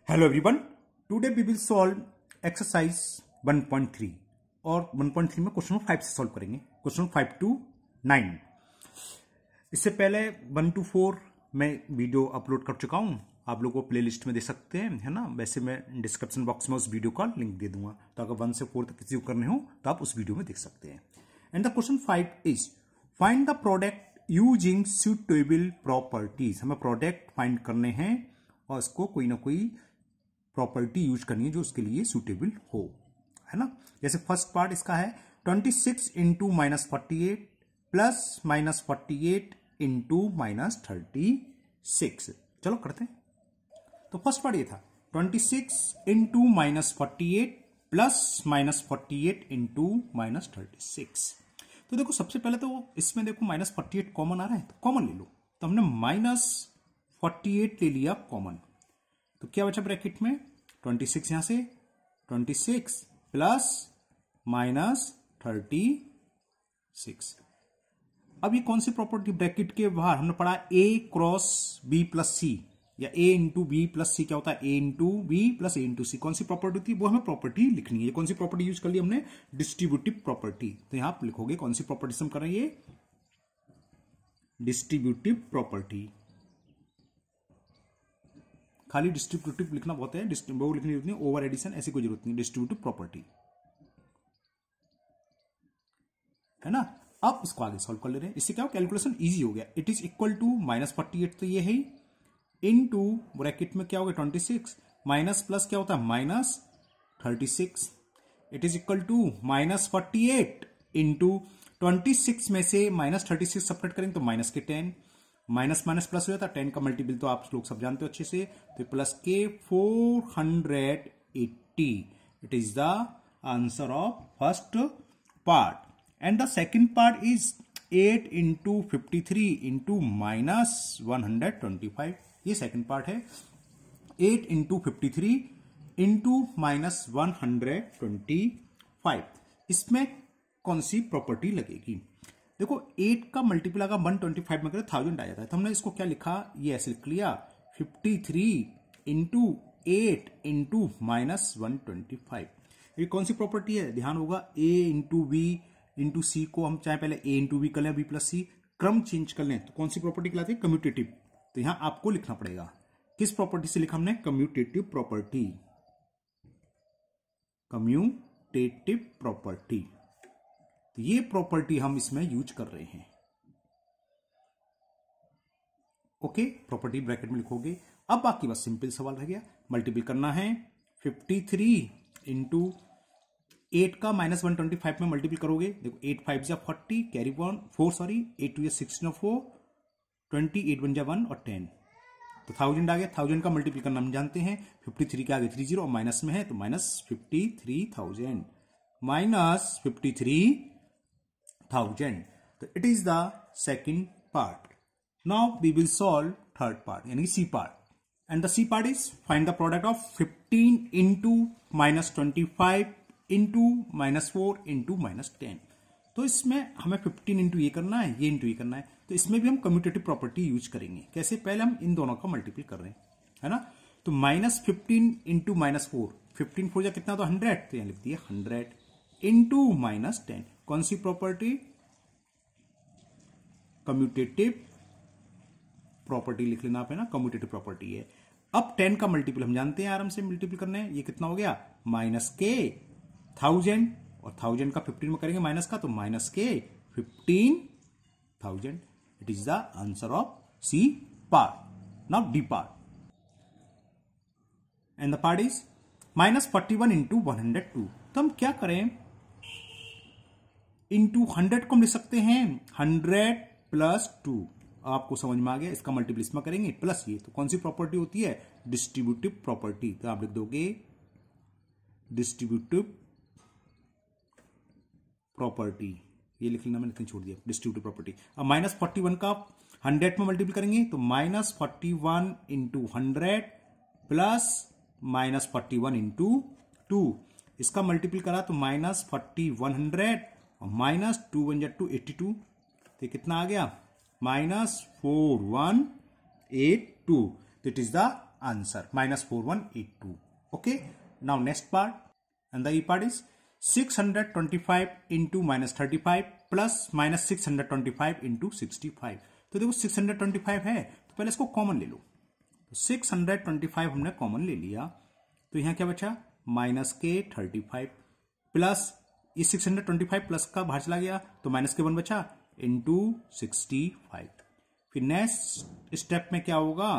Hello everyone. Today we will solve exercise 1.3 और 1.3 में question 5 से सॉल्व करेंगे. Question 5 to 9. इससे पहले 1 to 4 मैं वीडियो अपलोड कर चुका हूं. आप लोगों को प्लेलिस्ट में दे सकते हैं, है ना. वैसे मैं डिस्क्रिप्शन बॉक्स में उस वीडियो का लिंक दे दूंगा, तो अगर 1 से 4 तक किसी को करने हो तो आप उस वीडियो में देख सकते हैं. And the question 5 is find the product using suitable properties. हमें प्रोडक्ट फाइंड करने हैं और इसको कोई ना कोई प्रॉपर्टी यूज करनी है जो उसके लिए सूटेबल हो, है ना. जैसे फर्स्ट पार्ट इसका है 26 इंटू -48 प्लस -48 इंटू -36. चलो करते हैं. तो फर्स्ट पार्ट ये था 26 इंटू -48 प्लस -48 इंटू -36. तो देखो सबसे पहले तो इसमें देखो -48 कॉमन आ रहा है, तो कॉमन ले लो. तो हमने -48 ले लिया कॉमन, तो क्या बचा ब्रैकेट में 26 यहां से 26 प्लस -36. अब ये कौन सी प्रॉपर्टी ब्रैकेट के बाहर हमने पढ़ा a cross b plus C, या a into B plus C क्या होता है a into B plus a into C. कौन सी प्रॉपर्टी थी वो हमें प्रॉपर्टी लिखनी है. कौन सी प्रॉपर्टी यूज कर ली हमने, डिस्ट्रीब्यूटिव प्रॉपर्टी. तो यहां आप लिखोगे कौन सी प्रॉपर्टी से हम कर रहे हैं, ये डिस्ट्रीब्यूटिव प्रॉपर्टी. खाली डिस्ट्रीब्यूटिव लिखना बहुत है, वो लिखनी जरूरत नहीं, ओवर एडिशन ऐसी कोई जरूरत नहीं. डिस्ट्रीब्यूटिव प्रॉपर्टी, है ना. अब इसको आगे सॉल्व कर ले रहे हैं. इससे क्या हो, कैलकुलेशन इजी हो गया. इट इज इक्वल टू -48 तो ये है, इनटू ब्रैकेट में क्या होगा 26 माइनस प्लस क्या होता है -36. It is equal to -48 into 26 में से -36 सपरेट करेंगे तो माइनस के 10, माइनस माइनस प्लस हो जाता है. 10 का मल्टीपल तो आप लोग सब जानते हो अच्छे से, तो प्लस के 480. It is the answer of first part. And the second part is 8 into 53 into -125. ये सेकेंड पार्ट है. 8 इंटू 53 इंटू -125. इसमें कौन सी प्रॉपर्टी लगेगी. देखो 8 का मल्टीपल अगर 125 में करें 1000 आ जाता है, तो हमने इसको क्या लिखा, ये ऐसे लिख लिया 53 इंटू 8 इंटू -125. ये कौन सी प्रॉपर्टी है, ध्यान होगा a into B into C को हम चाहे पहले a इंटू बी कर लें, b प्लस सी क्रम चेंज कर लें, तो कौन सी प्रॉपर्टी कहलाती है, कम्यूटेटिव. तो यहां आपको लिखना पड़ेगा किस प्रॉपर्टी से लिखा हमने, कम्यूटेटिव प्रॉपर्टी. कम्यूटेटिव प्रॉपर्टी, तो ये प्रॉपर्टी हम इसमें यूज कर रहे हैं. ओके, प्रॉपर्टी ब्रैकेट में लिखोगे. अब बाकी बस सिंपल सवाल रह गया, मल्टीपल करना है 53 इंटू 8 का -125 में मल्टीपल करोगे. देखो 8 5 जा 40, कैरी 4 सॉरी 8 2 16 4 28 1 जा 1 और 10, तो 1000 आ गया. 1000 का मल्टीपल करना हम जानते हैं, 53 के आगे 30 और माइनस में है तो -53,000 -53,000. तो it is the second part. Now we will solve third part यानी C part. And the C part is find the product of 15 into -25 into -4 into -10. तो इसमें हमें 15 इंटू ये करना है, ये इंटू ये करना है, तो इसमें भी हम कम्यूटेटिव प्रॉपर्टी यूज करेंगे. कैसे, पहले हम इन दोनों का मल्टीपल कर रहे हैं, है ना. तो -15 इंटू -4, 15 4 जा कितना, तो 100, तो यहां लिख दिया 100 इंटू -10. कौन सी प्रॉपर्टी, कम्यूटेटिव प्रॉपर्टी लिख लेना आप, है ना, कम्यूटेटिव प्रॉपर्टी है. अब 10 का मल्टीपल हम जानते हैं, आराम से मल्टीपल करना है. ये कितना हो गया, माइनस के 1000, और 1000 का 15 में करेंगे माइनस का, तो माइनस के 15,000. It is the answer of C part. Now D part. And the part is -41 into 102. तो हम क्या करें, इंटू 100 को हम लिख सकते हैं 100 प्लस 2. आपको समझ में आ गया, इसका मल्टीपल इसमें करेंगे प्लस ये, तो कौन सी प्रॉपर्टी होती है, डिस्ट्रीब्यूटिव प्रॉपर्टी. तो आप लिख दोगे डिस्ट्रीब्यूटिव प्रॉपर्टी, ये लिख लेना, मैंने छोड़ दिया डिस्ट्रीब्यूटिव प्रॉपर्टी. अब -41 का 100 में मल्टीपल करेंगे तो -41 इंटू 100 प्लस -41 इंटू 2. इसका मल्टीपल करा तो -4100 और -2 1 2 82, तो कितना आ गया, -4182. तो it is the answer -4182. Okay, now next part, and the E part is 625 into -35 plus -625 into 65. तो देखो 625 है तो पहले इसको कॉमन ले लो। तो 625 हमने कॉमन ले लिया तो यहां क्या बचा -35 प्लस ये 625 प्लस का बाहर चला गया तो -1 बचा इंटू 65। फिर नेक्स्ट स्टेप में क्या होगा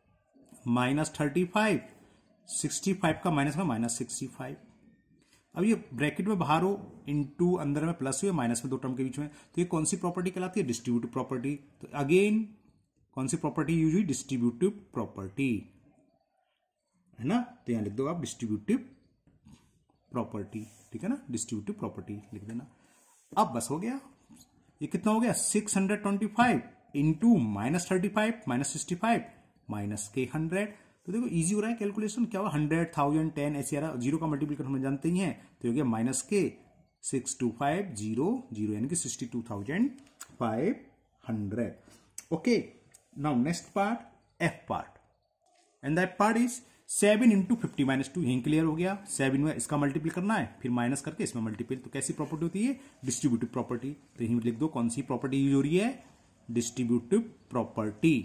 -35 65 का माइनस का -65। अब ये ब्रैकेट में बाहर हो इंटू अंदर में प्लस हुए माइनस में दो टर्म के बीच में, तो ये कौन सी प्रॉपर्टी कहलाती है डिस्ट्रीब्यूटिव प्रॉपर्टी। तो अगेन कौन सी प्रॉपर्टी यूज हुई डिस्ट्रीब्यूटिव प्रॉपर्टी है ना, तो यहां लिख दो आप डिस्ट्रीब्यूटिव प्रॉपर्टी, ठीक है ना, डिस्ट्रीब्यूटिव प्रॉपर्टी लिख देना। अब बस हो गया, ये कितना हो गया 625 इंटू -35 -65 -100। तो देखो इजी हो रहा है कैलकुलेशन, क्या हुआ 100 1000 10 ऐसे आ रहा, जीरो का मल्टीप्लिकेशन हम जानते ही हैं तो हो गया -6250 यानी कि 62,500। Okay, now next part F part, and that part is 7 into 50 -2। यहीं क्लियर हो गया, 7 में इसका मल्टीपल करना है फिर माइनस करके इसमें मल्टीपल। तो कैसी प्रॉपर्टी होती है डिस्ट्रीब्यूटिव प्रॉपर्टी। तो यहीं लिख दो कौन सी प्रॉपर्टी यूज हो रही है डिस्ट्रीब्यूटिव प्रॉपर्टी,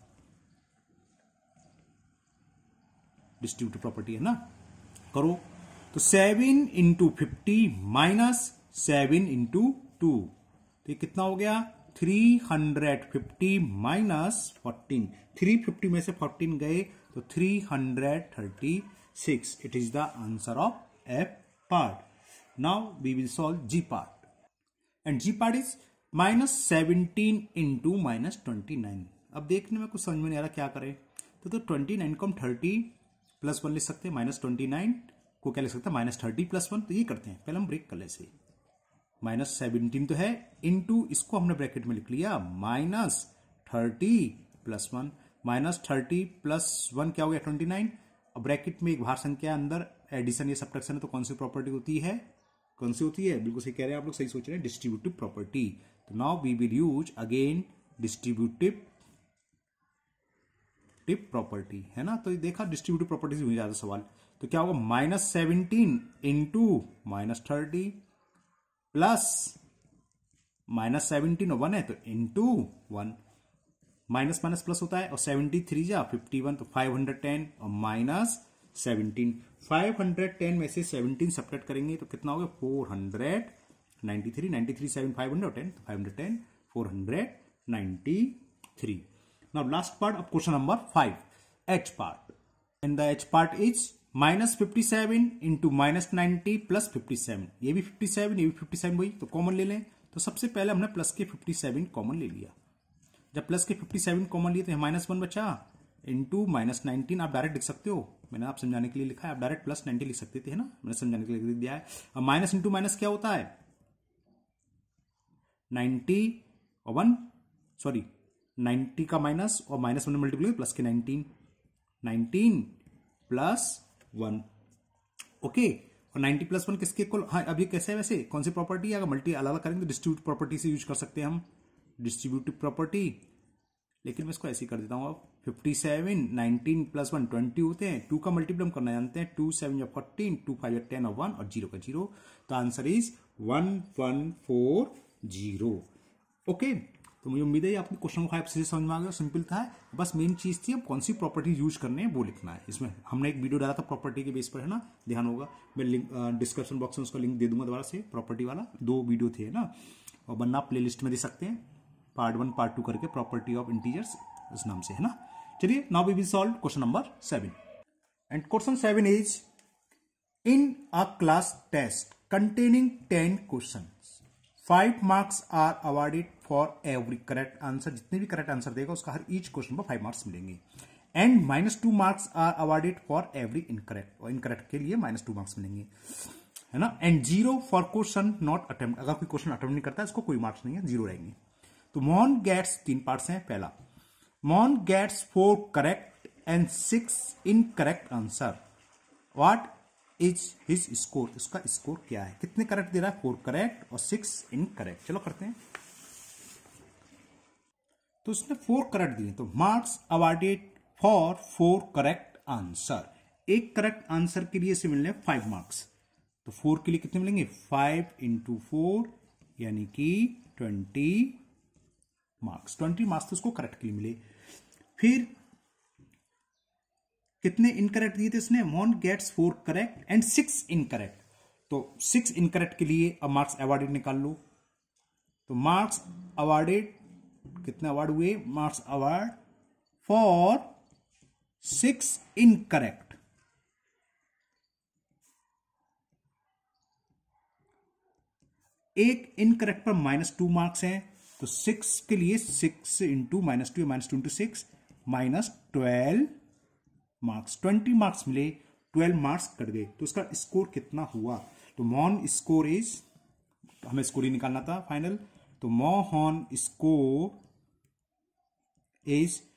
डिस्ट्रीब्यूटिव प्रॉपर्टी है ना। करो तो 7 इंटू 50 माइनस 7 इंटू 2, तो ये कितना हो गया 350 माइनस 14। 350 में से 14 गए तो 336। It is the answer of F part. Now we will solve G part, and G part is -17 into -29। अब देखने में कुछ समझ में नहीं आ रहा क्या करें, तो 29 को हम 30 + 1 लिख सकते हैं, -29 को क्या लिख सकते हैं -30 + 1। तो ये करते हैं, पहले हम ब्रेक कर ले से, -17 तो है इंटू इसको हमने ब्रैकेट में लिख लिया -30 + 1, -30 + 1 क्या हो गया 29। अब ब्रैकेट में एक बाहर संख्या अंदर एडिशन या सब्ट्रैक्शन है, तो कौन सी प्रॉपर्टी होती है, कौन सी होती है, बिल्कुल सही कह रहे हैं आप लोग, सही सोच रहे हैं, डिस्ट्रीब्यूटिव प्रॉपर्टी। तो now we will use again distributive property है ना। तो ये देखा डिस्ट्रीब्यूटिव प्रॉपर्टी से हुई ज्यादा सवाल, तो क्या होगा -17 इंटू -30 प्लस -17 और 1 है तो इंटू 1, माइनस माइनस प्लस होता है और 73 जा 51 तो 510 और -17। 510 में से 17 सब्ट्रैक्ट करेंगे तो कितना होगा 493। 93 7 510 तो 510 493। Now last part of question number 5, H part, and the H part is -57 into -90 + 57। ये भी 57 ये भी 57 वही, तो कॉमन ले लें। तो सबसे पहले हमने प्लस के 57 कॉमन ले लिया। जब प्लस के 57 कॉमन लिए तो -1 बचा इंटू -19। आप डायरेक्ट लिख सकते हो, मैंने आप समझाने के लिए लिखा है, आप डायरेक्ट +90 लिख सकते थे, है ना, मैंने समझाने के लिए लिख दिया है। अब माइनस इंटू माइनस क्या होता है 90 और 1 सॉरी 90 का माइनस और -1 मल्टीप्लाई प्लस के 19 + 1। ओके, और 90 + 1 किसके इक्वल, हाँ अब ये कैसे है वैसे कौन सी प्रॉपर्टी है, अगर मल्टी अलग अलग करेंगे तो डिस्ट्रीब्यूटिव प्रॉपर्टी से यूज कर सकते हैं हम डिस्ट्रीब्यूटिव प्रॉपर्टी। लेकिन मैं इसको ऐसे ही कर देता हूं, अब 57 19 + 1 20 होते हैं, 2 का मल्टीपल हम करना जानते हैं, 2 7 या 14 2 5 या 10 और 1 और 0 का 0, तो आंसर इज 1140। ओके, तो मुझे उम्मीद है आपको क्वेश्चन 5 से समझ में आ गया, सिंपल था, बस मेन चीज थी अब कौन सी प्रॉपर्टी यूज करने हैं वो लिखना है। इसमें हमने एक वीडियो डाला था प्रॉपर्टी के बेस पर, है ना, ध्यान होगा, मैं लिंक डिस्क्रिप्शन बॉक्स में उसका लिंक दे दूंगा दोबारा से, प्रॉपर्टी वाला 2 वीडियो थे ना, और वरना आप प्लेलिस्ट में दे सकते हैं पार्ट 1 पार्ट 2 करके, प्रॉपर्टी ऑफ इंटीजर्स इस नाम से, है ना। चलिए now we will solve question number 7, and question 7 is in a class test containing 10 questions 5 marks are awarded for every correct answer. जितने भी करेक्ट आंसर देगा उसका हर ईच क्वेश्चन पर 5 मार्क्स मिलेंगे, and -2 marks are awarded for every incorrect, और incorrect के लिए -2 marks मिलेंगे, है ना, and 0 for question not attempt. अगर कोई क्वेश्चन अटेम्प्ट नहीं करता है इसको कोई मार्क्स नहीं है, 0 रहेंगे। तो मोहन गेट्स 3 पार्ट्स हैं। पहला, Mohan gets 4 correct and 6 incorrect answer, what is his score, उसका स्कोर क्या है, कितने करेक्ट दे रहा है 4 करेक्ट और 6 इनकरेक्ट। चलो करते हैं, तो उसने 4 करेक्ट दिए, तो marks awarded for 4 correct answer. एक करेक्ट आंसर के लिए से मिलने 5 मार्क्स। तो 4 के लिए कितने मिलेंगे? 5 इंटू 4 यानी कि 20 मार्क्स। 20 मार्क्स तो उसको करेक्ट के लिए मिले। फिर कितने इनकरेक्ट दिए थे इसने? Mohan gets 4 correct and 6 incorrect. तो 6 इनकरेक्ट के लिए अब मार्क्स अवॉर्डेड निकाल लो। तो मार्क्स अवॉर्डेड कितने अवार्ड हुए? Marks award for 6 incorrect. एक इनकरेक्ट पर -2 मार्क्स हैं, तो 6 के लिए 6 इंटू -2 -2 इंटू 6 -12 मार्क्स। 20 मार्क्स मिले, 12 मार्क्स कट गए। तो उसका स्कोर कितना हुआ? तो मोहन स्कोर इज, हमें स्कोर ही निकालना था फाइनल। तो मोहन स्कोर इज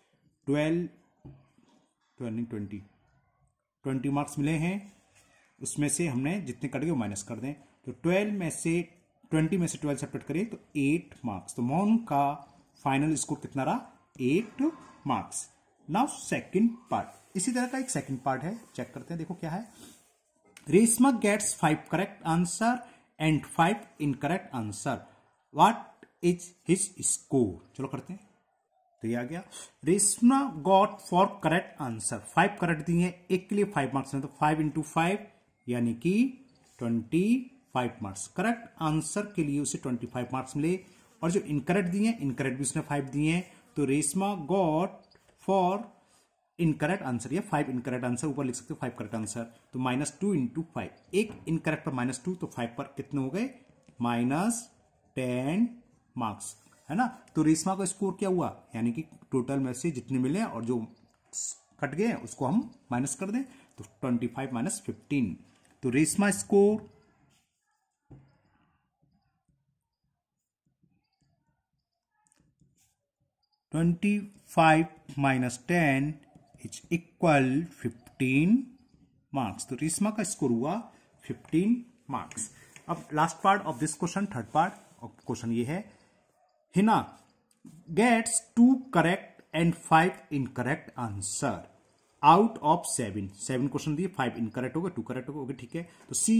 20 मार्क्स मिले हैं। उसमें से हमने जितने कट गए वो माइनस कर दें। तो 20 में से 12 सेपरेट करें तो 8 मार्क्स। तो मोहन का फाइनल स्कोर कितना रहा? 8 मार्क्स। नाउ सेकंड पार्ट, इसी तरह का एक सेकंड पार्ट है, चेक करते हैं। देखो क्या है। Reshma gets 5 correct answer and 5 incorrect answer. What is his score? चलो करते हैं। तो ये आ गया, Reshma got 4 correct answer. 5 correct दिए, एक के लिए 5 मार्क्स हैं, तो 5 इंटू 5 यानी कि 25 मार्क्स। करेक्ट आंसर के लिए उसे 25 मार्क्स मिले। और जो इनकरेक्ट दिए, इनकरेक्ट भी उसने 5 दिए हैं, तो रेशमा गॉट 4 इनकरेक्ट आंसर या 5 इनकरेक्ट आंसर, ऊपर लिख सकते हो 5 करेक्ट आंसर। तो -2 इंटू 5, एक इनकरेक्ट पर -2, तो 5 पर कितने हो गए? -10 मार्क्स, है ना। तो रेशमा का स्कोर क्या हुआ? यानी कि टोटल में से जितने मिले और जो कट गए उसको हम माइनस कर दें, तो 25 - 15। तो Reshma score 25 - 10 is equal 15 marks. तो रेशमा का स्कोर हुआ 15 मार्क्स। अब last part of this question, third part of question ये है, Hina gets 2 correct and 5 incorrect answer out of 7 question दिए, 5 इनकरेक्ट हो गए, 2 करेक्ट हो गए, ठीक है। तो सी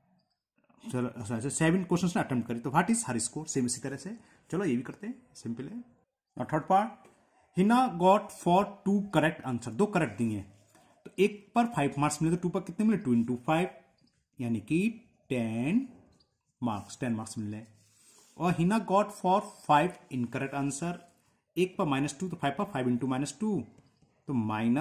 7 क्वेश्चन ने अटेम्प्ट करे, तो what is her score? Same इसी तरह से, चलो ये भी करते हैं, सिंपल है। और third part, Hina got for 2 correct answer, 2 correct दिए हैं, तो एक पर 5 मार्क्स मिले, तो 2 पर कितने मिले? 2 इंटू 5 यानी कि 10 मार्क्स, 10 मार्क्स मिले। और Hina got for 5 incorrect answer, एक पर -2, तो 5 पर 5 इंटू -2, तो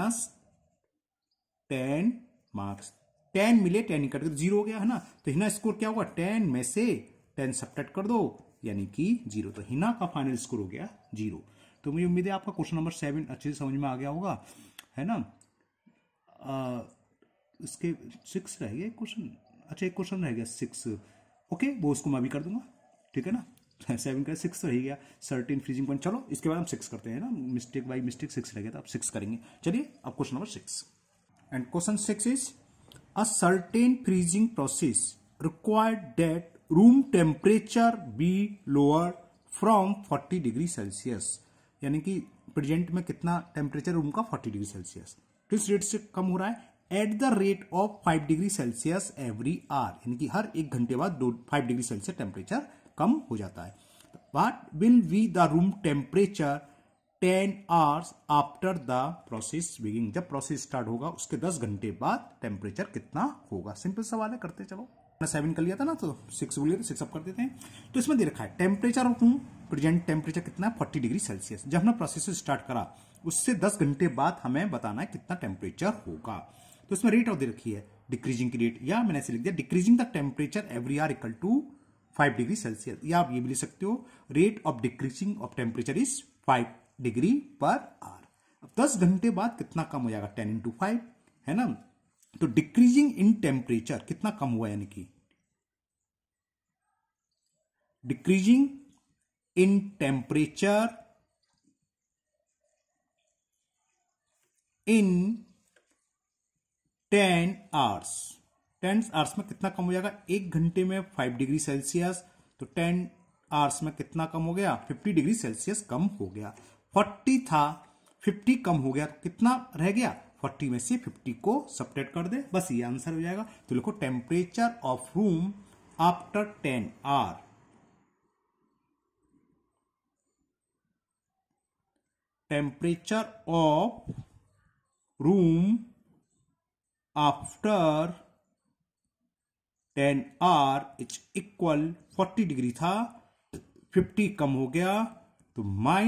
-10 मार्क्स। 10 मिले, 10 निकट गए, 0 हो गया, है ना। तो हिना स्कोर क्या होगा? 10 में से 10 सब्ट्रैक्ट कर दो यानी कि 0। तो हिना का फाइनल स्कोर हो गया 0। तो मुझे उम्मीद है आपका क्वेश्चन नंबर 7 अच्छे से समझ में आ गया होगा, है ना। इसके 6 रह गया क्वेश्चन, अच्छा एक क्वेश्चन रह गया 6, ओके, वो उसको मैं भी कर दूंगा, ठीक है ना। 7 का 6 रह गया, सर्टेन फ्रीजिंग पॉइंट। चलो इसके बाद हम 6 करते हैं ना, मिस्टेक बाई मिस्टेक 6 रह गया था, अब 6 करेंगे। चलिए अब question number 6, and question 6 is a certain freezing process required that room temperature be lower from 40 degree Celsius. यानी कि प्रेजेंट में कितना टेम्परेचर रूम का? 40 डिग्री सेल्सियस। किस रेट से कम हो रहा है? At the rate of 5 degree Celsius every hour, यानी कि हर 1 घंटे बाद 5 डिग्री सेल्सियस टेम्परेचर कम हो जाता है। What will be the room temperature 10 hours after the process beginning. जब प्रोसेस स्टार्ट होगा उसके 10 घंटे बाद टेम्परेचर कितना होगा? सिंपल सवाल है, करते चलो। 7 कर लिया था ना, तो 6 बोलिए, तो 6 अप कर देते हैं। तो इसमें दे रखा है temperature of room, present temperature कितना है? 40 डिग्री सेल्सियस। जब हमने प्रोसेस स्टार्ट करा उससे 10 घंटे बाद हमें बताना है कितना टेम्परेचर होगा। तो इसमें रेट ऑफ दे रखी है, डिक्रीजिंग की रेट, या मैंने ऐसे लिख दिया decreasing the temperature every hour equal to 5 degree Celsius, या आप ये भी लिख सकते हो rate of decreasing of temperature is 5 degree per hour. अब 10 घंटे बाद कितना कम हो जाएगा? 10 इंटू 5, है ना। तो डिक्रीजिंग इन टेम्परेचर कितना कम हुआ, यानी कि decreasing in temperature in 10 hours. 10 hours में कितना कम हो जाएगा? 1 घंटे में 5 डिग्री सेल्सियस, तो 10 आवर्स में कितना कम हो गया? 50 डिग्री सेल्सियस कम हो गया। 40 था, 50 कम हो गया, तो कितना रह गया? 40 में से 50 को सब्ट्रैक्ट कर दे, बस ये आंसर हो जाएगा। तो लिखो temperature of room after 10 hour, temperature of room after 10 hour is equal 40 degree था, 50 कम हो गया तो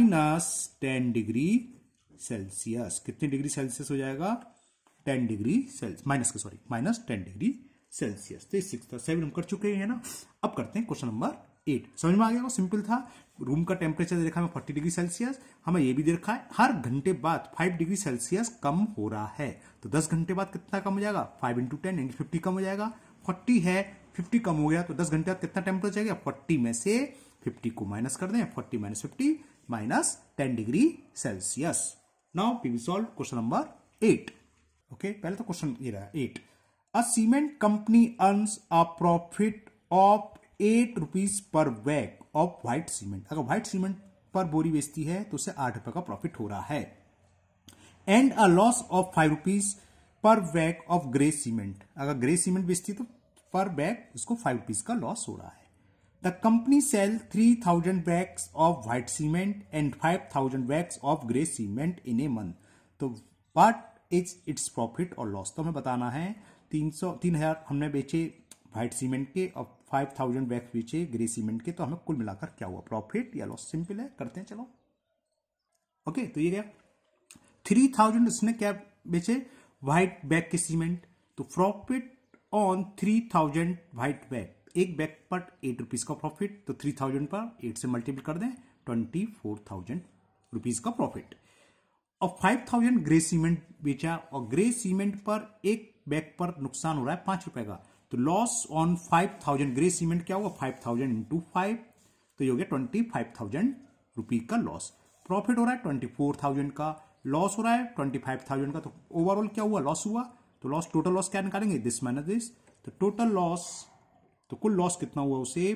-10 डिग्री सेल्सियस। कितने डिग्री सेल्सियस हो जाएगा? 10 डिग्री सेल्सियस, -10 डिग्री सेल्सियस। तो 6 था, 7 हम कर चुके हैं ना। अब करते हैं क्वेश्चन नंबर 8। समझ में आ गया? सिंपल था। रूम का टेम्परेचर दे रखा है 40 डिग्री सेल्सियस, हमें यह भी दे रखा है हर घंटे बाद 5 डिग्री सेल्सियस कम हो रहा है। तो 10 घंटे बाद कितना कम हो जाएगा? 5 × 10 यानी 50 कम हो जाएगा। 40 है, 50 कम हो गया तो 10 घंटे बाद कितना टेम्परेचर जाएगा? 40 में से 50 को माइनस कर दें, 40 - 50 -10 degree Celsius. Now we will solve question number 8। Okay, पहले तो क्वेश्चन ये रहा 8। A cement company earns a profit of 8 rupees per bag of white cement. अगर व्हाइट सीमेंट पर बोरी बेचती है तो उसे 8 रुपए का प्रॉफिट हो रहा है। And a loss of 5 rupees per bag of grey cement. अगर ग्रे सीमेंट बेचती है तो पर बैग उसको 5 रुपीज का लॉस हो रहा है। The company sell 3000 bags of white cement and 5000 bags of grey cement in a month. तो व्हाट इज इट्स प्रॉफिट और लॉस? तो हमें बताना है 3000 हमने बेचे व्हाइट सीमेंट के और 5000 बैग्स बेचे ग्रे सीमेंट के, तो हमें कुल मिलाकर क्या हुआ, प्रॉफिट या लॉस? सिंपल है, करते हैं चलो। ओके, तो ये गया 3000 उसने क्या बेचे? व्हाइट बैग के सीमेंट। तो प्रॉफिट ऑन 3000 व्हाइट बैग, एक बैग पर 8 रुपीज का प्रॉफिट, तो 3000 पर 8 से मल्टीप्लाई कर दें, 24,000 रुपीज का प्रॉफिट। और 5000 ग्रे सीमेंट बेचा और ग्रे सीमेंट पर एक बैग पर नुकसान हो रहा है 5 रुपए का, तो लॉस ऑन 5000 ग्रे सीमेंट क्या होगा? 5000 × 5, तो ये हो गया 25,000 रुपीज का लॉस। प्रॉफिट हो रहा है 24,000 का, लॉस हो रहा है 25,000 का, तो ओवरऑल क्या हुआ? लॉस हुआ। तो लॉस, टोटल लॉस क्या निकालेंगे? दिस माइनस दिस, तो टोटल लॉस, तो कुल लॉस कितना हुआ उसे?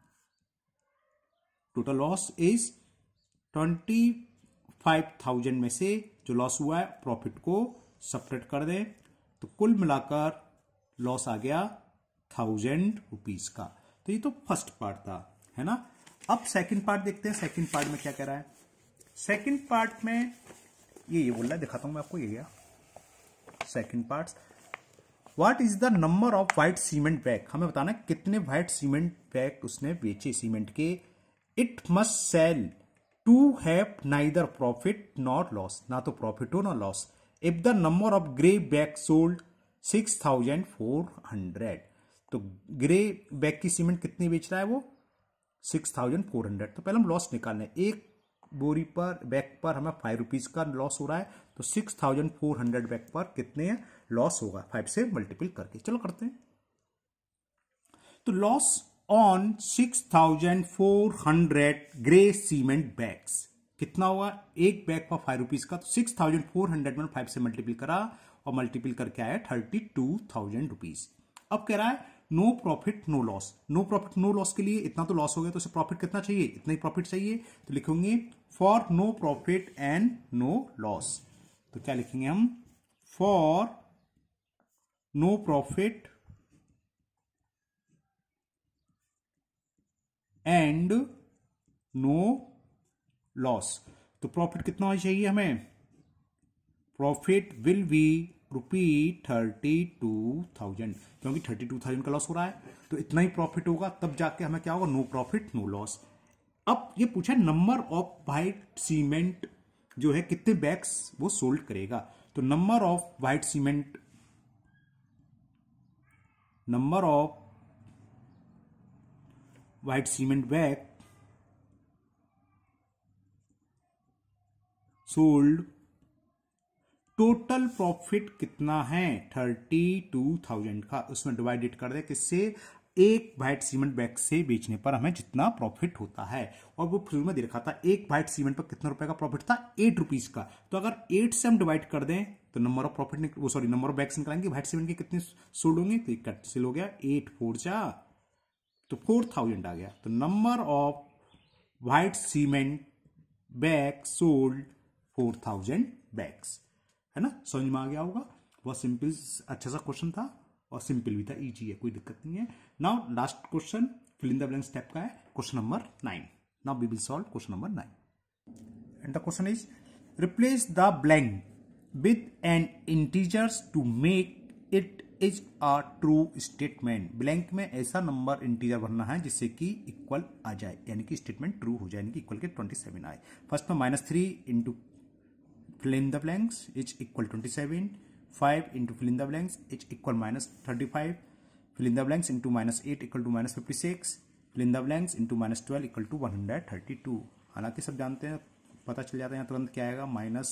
टोटल लॉस इज 25,000 में से जो लॉस हुआ है प्रॉफिट को सब्ट्रैक्ट कर दें, तो कुल मिलाकर लॉस आ गया 1000 रुपीज का। तो ये तो फर्स्ट पार्ट था, है ना। अब सेकंड पार्ट देखते हैं। सेकंड पार्ट में क्या कह रहा है? सेकंड पार्ट में ये बोल रहा है, दिखाता हूं मैं आपको। ये गया second part. What is the number of white cement bag? हमें बताना है कितने व्हाइट सीमेंट बैग उसने बेचे सीमेंट के। It must sell to have neither profit not loss, ना तो प्रॉफिट हो ना loss. If the number of grey bag sold 6400, तो ग्रे बैग की सीमेंट कितनी बेच रहा है वो? 6400। तो पहले हम लॉस निकालने, एक बोरी पर बैग पर हमें 5 रुपीज का लॉस हो रहा है, तो 6400 बैग पर कितने लॉस होगा? 5 से मल्टीपल करके। चलो करते हैं। तो loss on 6400 grey cement bags कितना होगा? एक बैग पर 5 रुपीज का, तो 6400 में 5 से मल्टीपल करा और मल्टीपल करके आया 32,000 रुपीज। अब कह रहा है no profit no loss. No profit no loss के लिए इतना तो लॉस हो गया, तो उसे प्रॉफिट कितना चाहिए? इतना ही प्रॉफिट चाहिए। तो लिखेंगे for no profit and no loss. तो क्या लिखेंगे हम? For no profit and no loss. तो प्रॉफिट कितना होना चाहिए हमें? प्रॉफिट विल बी ₹32,000, क्योंकि 32,000 का लॉस हो रहा है, तो इतना ही प्रॉफिट होगा, तब जाके हमें क्या होगा? No profit no loss. अब ये पूछा नंबर ऑफ व्हाइट सीमेंट जो है कितने बैग्स वो सोल्ड करेगा। तो number of white cement, number of white cement bag sold, total profit कितना है? 32,000 का, उसमें डिवाइडेड कर दे किससे? एक व्हाइट सीमेंट बैग से बेचने पर हमें जितना प्रॉफिट होता है। और वो फिर में दे रखा था एक व्हाइट सीमेंट पर कितना रुपए का प्रॉफिट था? 8 रुपीज का। तो अगर 8 से हम डिवाइड कर दें तो नंबर ऑफ प्रॉफिट वो सॉरी नंबर ऑफ बैग्स निकालेंगे व्हाइट सीमेंट के कितने सोल्ड होंगे, तो कैंसिल हो गया, 8 4 जा, तो 4000 आ गया। तो number of white cement bag sold 4000 bags. है ना, समझ में आ गया होगा। बहुत सिंपल अच्छा सा क्वेश्चन था और सिंपल भी था, इजी है, कोई दिक्कत नहीं है। Now last question fill in the blanks type का है, question number 9। Now we will solve question number 9 and the question is replace the blank with an integers to make it is a true statement. Blank में ऐसा number integer भरना है जिससे कि equal आ जाए, यानी कि स्टेटमेंट ट्रू हो जाए, यानी कि इक्वल के 27 आए। फर्स्ट में -3 into fill in the blanks is equal 27, 5 into fill in the blanks is equal -35, fill in the blanks into -8 equal to -56, fill in the blanks into -12 equal to 132। हालांकि सब जानते हैं, पता चल जाता है यहाँ तुरंत क्या आएगा,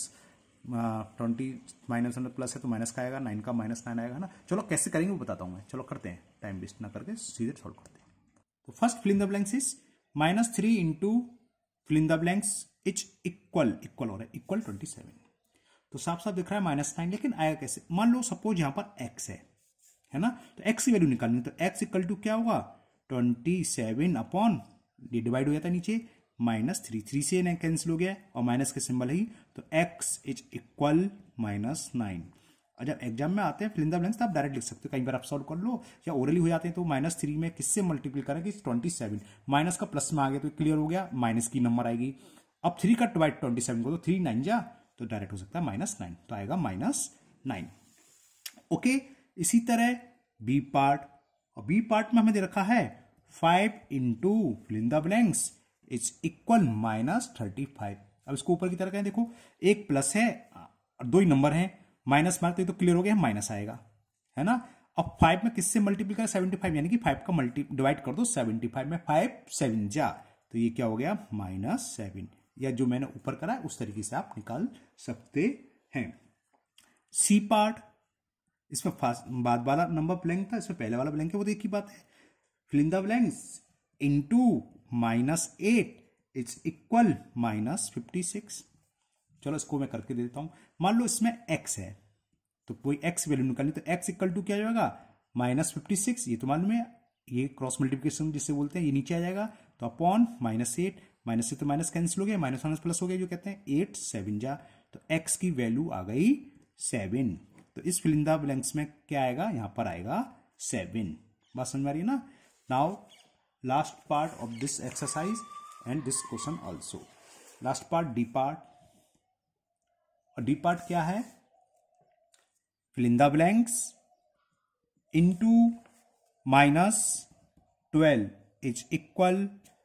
-20 माइनस प्लस है तो माइनस का आएगा, 9 का -9 आएगा ना। चलो कैसे करेंगे वो बताता हूँ मैं, चलो करते हैं, टाइम वेस्ट ना करके सीधे सॉल्व करते हैं। तो first fill in the blanks is -3 into fill in the blanks is equal हो रहा है इक्वल 27, तो साफ साफ दिख रहा है -9, लेकिन आएगा कैसे। मान लो सपोज यहां पर x है ना, तो x की वैल्यू निकालनी, तो x इक्वल टू क्या होगा 27 अपॉन, ये डिवाइड हो जाता है नीचे -3 से कैंसिल हो गया और माइनस के सिंबल है, तो x इज इक्वल -9। और जब एग्जाम में आते हैं फिल इन द ब्लैंक्स तो आप डायरेक्ट लिख सकते हो, कई बार आप सॉल्व कर लो या ओरली हो जाते हैं, तो -3 में किससे मल्टीप्लाई करेंगे 27, माइनस का प्लस में आ गया तो क्लियर हो गया, माइनस की नंबर आएगी। अब 3 का डिवाइड 27 को, तो 3 9 जा, तो डायरेक्ट हो सकता है -9, तो आएगा -9। ओके, इसी तरह बी पार्ट, और बी पार्ट में हमें दे रखा है 5 into fill in the blanks is equal -35। अब इसको ऊपर की तरह कहें, देखो एक प्लस है और 2 ही नंबर है, माइनस मार्क तो क्लियर हो गया, माइनस आएगा, है ना। अब 5 में किससे मल्टीप्लाई करें 75, यानी कि 5 का डिवाइड कर दो 75 में, 5 7 जा, तो ये क्या हो गया -7, या जो मैंने ऊपर करा है उस तरीके से आप निकाल सकते हैं। सी पार्ट, इसमें बाद वाला नंबर ब्लैंक था, इसमें पहले वाला ब्लैंक है, वो तो एक ही बात है, fill in the blanks into -8 it's equal -56। चलो इसको मैं करके दे देता हूं। मान लो इसमें x है, तो कोई x वैल्यू निकालनी, तो x इक्वल टू क्या जाएगा -56, ये तो मालूम है, ये क्रॉस मल्टीप्लिकेशन जिसे बोलते हैं, ये नीचे आ जाएगा, तो अपॉन -8, माइनस से तो माइनस कैंसिल हो गया, माइनस माइनस प्लस हो गया, जो कहते हैं 8 7 जा, तो x की वैल्यू आ गई 7। तो इस फिल इन द ब्लैंक्स में क्या आएगा, यहां पर आएगा 7। बात समझ में आ रही है ना। Now last part of this exercise and this question also, last part D part, और डी पार्ट क्या है, fill in the blanks into -12 is equal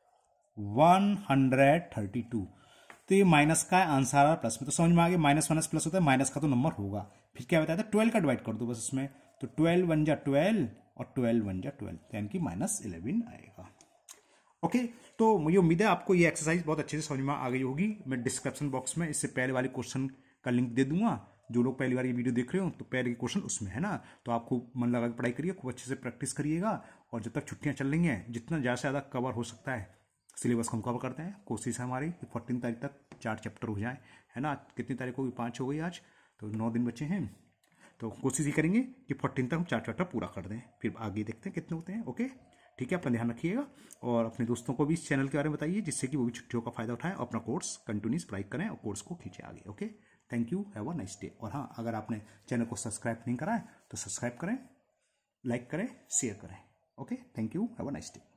132। तो ये माइनस का आंसर आ रहा प्लस में, तो समझ में आ गया, माइनस माइनस प्लस होता है, माइनस का तो नंबर होगा। फिर क्या बताया था, 12 का डिवाइड कर दो बस इसमें, तो 12 1 जा 12 और 12 1 जा 12, यानी कि -11 आएगा। ओके, तो मुझे उम्मीद है आपको ये एक्सरसाइज बहुत अच्छे से समझ में आ गई होगी। मैं डिस्क्रिप्शन बॉक्स में इससे पहले वाले क्वेश्चन का लिंक दे दूंगा, जो लोग पहली बार ये वीडियो देख रहे हो तो पहले के क्वेश्चन उसमें है ना, तो आप खूब मन लगा के पढ़ाई करिए, खूब अच्छे से प्रैक्टिस करिएगा, और जब तक छुट्टियां चल रही हैं जितना ज़्यादा से ज़्यादा कवर हो सकता है सिलेबस को हम कवर करते हैं। कोशिश है हमारी कि 14 तारीख तक 4 चैप्टर हो जाए, है ना। कितनी तारीख होगी, 5 हो गई आज, तो 9 दिन बचे हैं, तो कोशिश ये करेंगे कि 14 तक हम 4 चैप्टर पूरा कर दें, फिर आगे देखते हैं कितने होते हैं। ओके, ठीक है, अपना ध्यान रखिएगा और अपने दोस्तों को भी इस चैनल के बारे में बताइए, जिससे कि वो भी छुट्टियों का फायदा उठाएं और अपना कोर्स कंटिन्यूस पढ़ाई करें और कोर्स को खींचे आगे। Okay, thank you, have a nice day. और हाँ, अगर आपने चैनल को सब्सक्राइब नहीं करा है तो सब्सक्राइब करें, लाइक करें, शेयर करें। Okay, thank you, have a nice day.